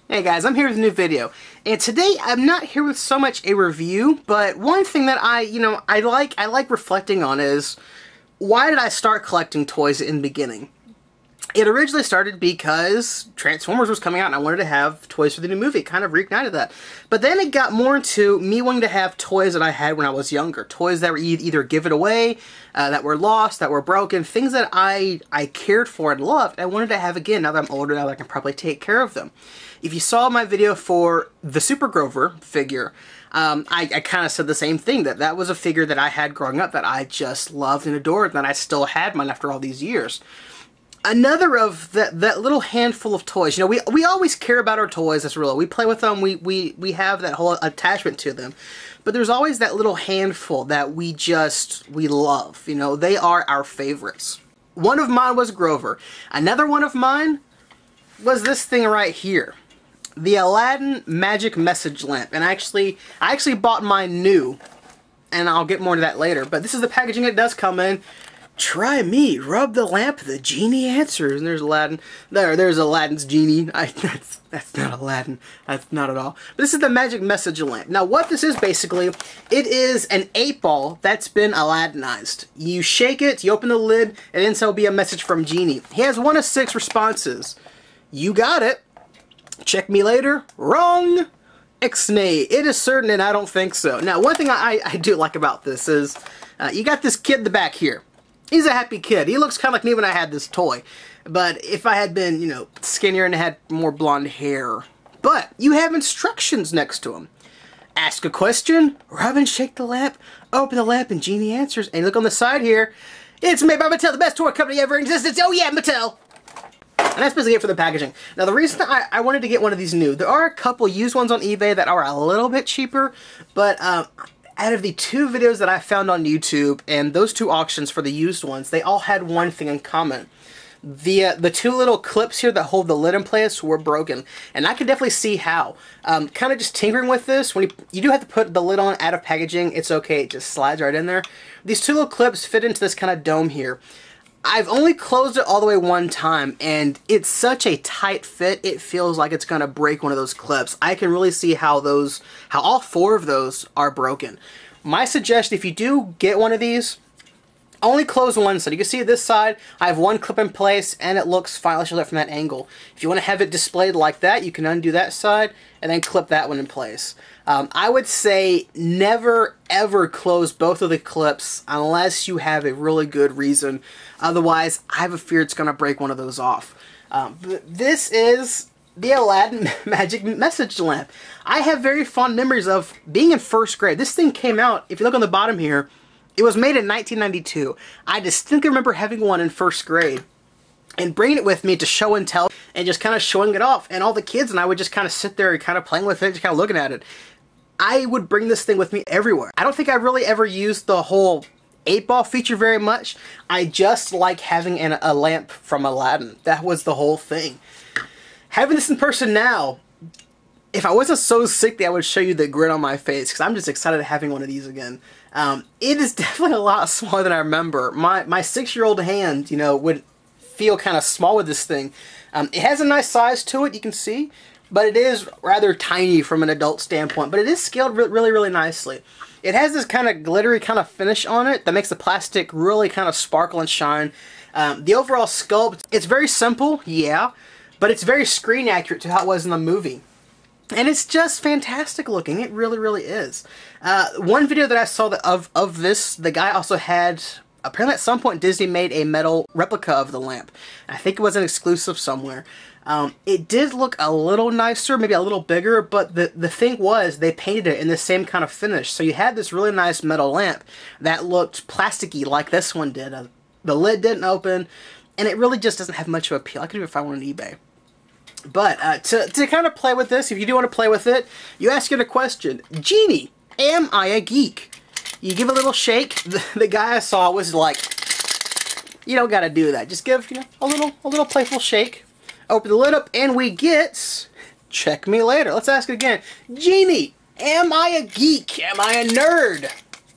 Hey guys, I'm here with a new video, and today I'm not here with so much a review, but one thing that I like reflecting on is, why did I start collecting toys in the beginning? It originally started because Transformers was coming out and I wanted to have toys for the new movie. It kind of reignited that. But then it got more into me wanting to have toys that I had when I was younger. Toys that were either given away, that were lost, that were broken. Things that I cared for and loved, I wanted to have again now that I'm older, now that I can probably take care of them. If you saw my video for the Super Grover figure, I kind of said the same thing, that was a figure that I had growing up that I just loved and adored, and that I still had mine after all these years. Another of that little handful of toys, you know, we always care about our toys, that's real. We play with them, we have that whole attachment to them. But there's always that little handful that we love, you know, they are our favorites. One of mine was Grover. Another one of mine was this thing right here. The Aladdin Magic Message Lamp. And I actually bought mine new, and I'll get more into that later. But this is the packaging it does come in. Try me, rub the lamp, the genie answers. And there's Aladdin. There's Aladdin's genie. That's not Aladdin. That's not at all. But this is the Magic Message Lamp. Now what this is basically, it is an 8-ball that's been Aladdinized. You shake it, you open the lid, and inside will be a message from Genie. He has 1 of 6 responses. You got it. Check me later. Wrong. Ixnay. It is certain, and I don't think so. Now one thing I do like about this is, you got this kid in the back here. He's a happy kid. He looks kind of like me when I had this toy. But if I had been, you know, skinnier and had more blonde hair. But you have instructions next to him. Ask a question, rub and shake the lamp, open the lamp, and Genie answers. And look on the side here. It's made by Mattel, the best toy company ever in existence. Oh yeah, Mattel! And that's basically it for the packaging. Now the reason I wanted to get one of these new, there are a couple used ones on eBay that are a little bit cheaper, but out of the 2 videos that I found on YouTube, and those 2 auctions for the used ones, they all had one thing in common. The 2 little clips here that hold the lid in place were broken, and I could definitely see how. Kind of just tinkering with this, when you do have to put the lid on out of packaging, it's okay, it just slides right in there. These 2 little clips fit into this kind of dome here. I've only closed it all the way 1 time, and it's such a tight fit, it feels like it's going to break one of those clips. I can really see how all 4 of those are broken. My suggestion, if you do get one of these, only close one side. You can see this side, I have 1 clip in place, and it looks fine. Let's show that from that angle. If you want to have it displayed like that, you can undo that side, and then clip that one in place. I would say never ever close both of the clips unless you have a really good reason. Otherwise, I have a fear it's going to break one of those off. This is the Aladdin Magic Message Lamp. I have very fond memories of being in 1st grade. This thing came out, if you look on the bottom here, it was made in 1992. I distinctly remember having one in 1st grade and bringing it with me to show and tell and just kind of showing it off. And all the kids and I would just kind of sit there and kind of playing with it, just kind of looking at it. I would bring this thing with me everywhere. I don't think I really ever used the whole 8-ball feature very much. I just like having a lamp from Aladdin. That was the whole thing. Having this in person now, if I wasn't so sick, I would show you the grin on my face, because I'm just excited having one of these again. It is definitely a lot smaller than I remember. My 6-year-old hand, you know, would feel kind of small with this thing. It has a nice size to it, you can see, but it is rather tiny from an adult standpoint, but it is scaled really, really nicely. It has this kind of glittery kind of finish on it that makes the plastic really kind of sparkle and shine. The overall sculpt, it's very simple, yeah, but it's very screen accurate to how it was in the movie. And it's just fantastic looking. It really, really is. One video that I saw of this, the guy also had, apparently at some point Disney made a metal replica of the lamp. I think it was an exclusive somewhere. It did look a little nicer, maybe a little bigger, but the thing was, they painted it in the same kind of finish. So you had this really nice metal lamp that looked plasticky like this one did. The lid didn't open, and it really just doesn't have much of appeal. I could even find one on eBay. But to kind of play with this, if you do want to play with it, you ask it a question. Genie, am I a geek? You give a little shake. The guy I saw was like, you don't gotta do that. Just give, you know, a little playful shake. Open the lid up, and we get, check me later. Let's ask it again. Genie, am I a geek? Am I a nerd?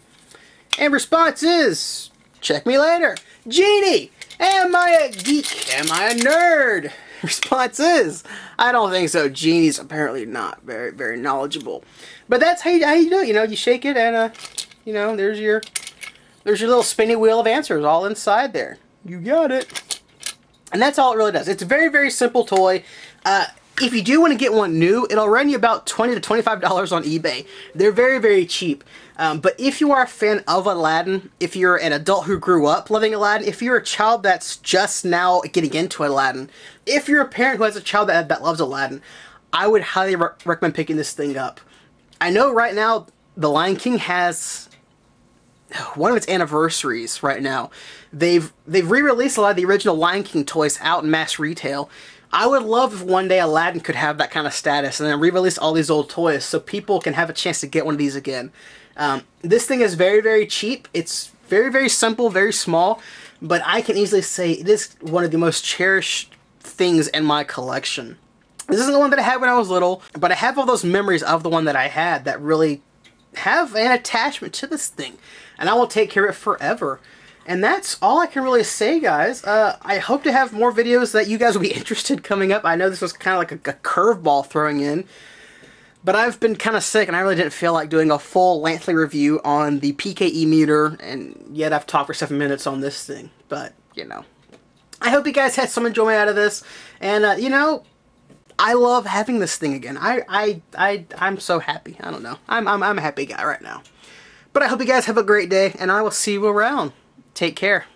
And response is, check me later. Genie, am I a geek? Am I a nerd? response is, I don't think so. Genie's apparently not very, very knowledgeable. But that's how you do it. You know, you shake it and, you know, there's your little spinny wheel of answers all inside there. You got it. And that's all it really does. It's a very, very simple toy. If you do want to get one new, it'll run you about $20 to $25 on eBay. They're very, very cheap. But if you are a fan of Aladdin, if you're an adult who grew up loving Aladdin, if you're a child that's just now getting into Aladdin, if you're a parent who has a child that loves Aladdin, I would highly recommend picking this thing up. I know right now The Lion King has one of its anniversaries right now. They've re-released a lot of the original Lion King toys out in mass retail. I would love if one day Aladdin could have that kind of status and then re-release all these old toys so people can have a chance to get one of these again. This thing is very, very cheap. It's very, very simple, very small, but I can easily say it is one of the most cherished things in my collection. This isn't the one that I had when I was little, but I have all those memories of the one that I had that really have an attachment to this thing, and I will take care of it forever. And that's all I can really say, guys. I hope to have more videos that you guys will be interested coming up. I know this was kind of like a curveball throwing in, but I've been kind of sick, and I really didn't feel like doing a full lengthy review on the PKE meter, and yet I've talked for 7 minutes on this thing. But, you know, I hope you guys had some enjoyment out of this, and, you know, I love having this thing again. I'm so happy. I don't know. I'm a happy guy right now. But I hope you guys have a great day, and I will see you around. Take care.